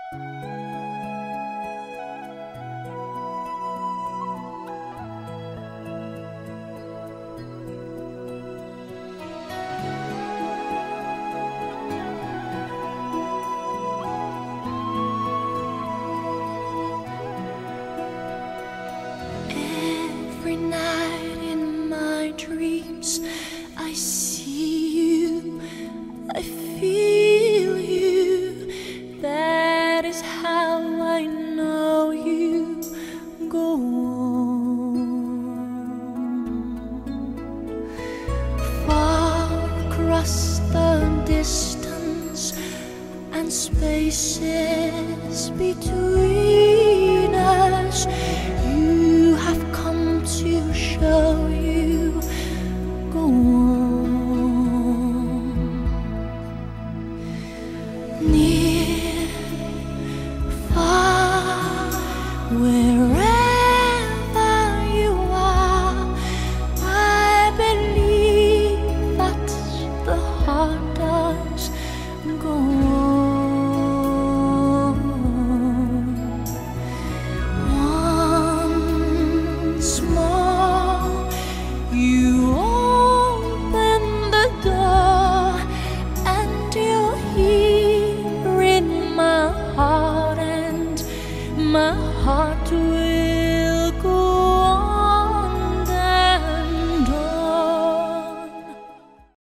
Every night in my dreams I see you, I feel you. That is how I know you. Go on. Far across the distance and spaces between us, you have come to show you. Go on. Near, far, wherever